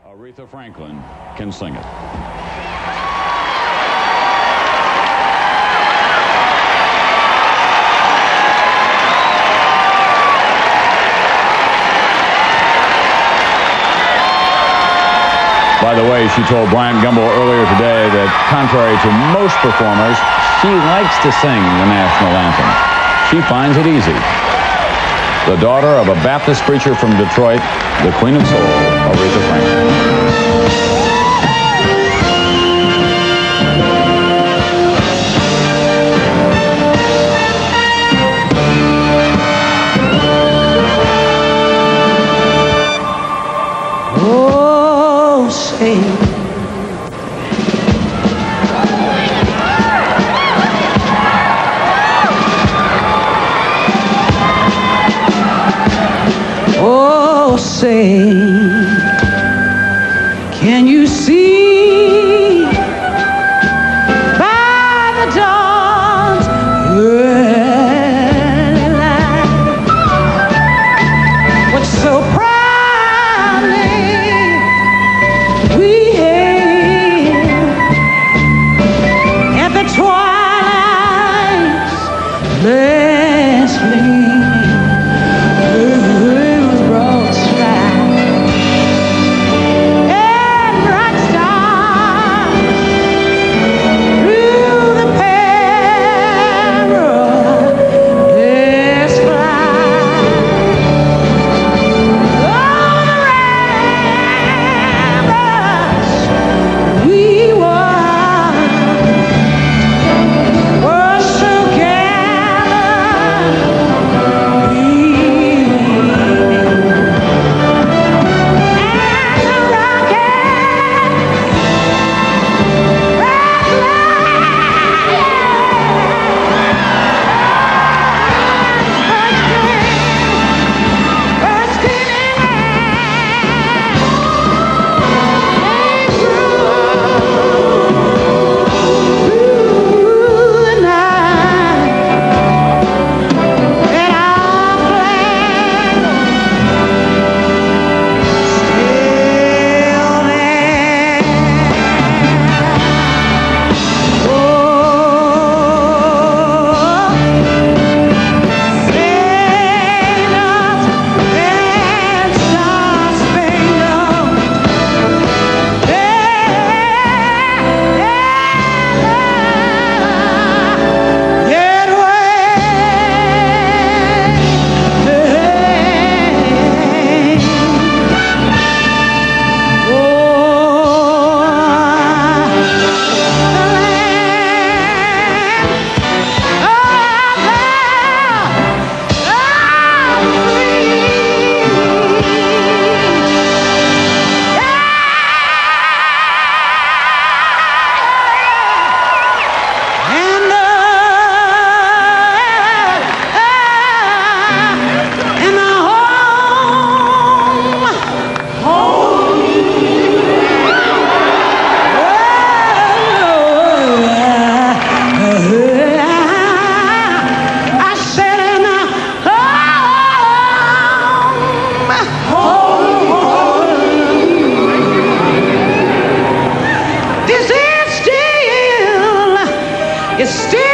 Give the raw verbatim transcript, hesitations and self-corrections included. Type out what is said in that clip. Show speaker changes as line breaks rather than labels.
Aretha Franklin can sing it. By the way, she told Bryant Gumbel earlier today that, contrary to most performers, she likes to sing the national anthem. She finds it easy. The daughter of a Baptist preacher from Detroit, the Queen of Soul, Aretha Franklin.
Oh, say, oh, say, can you see by the dawn's early light what's so proudly we hailed at the twilight's last gleaming? It's still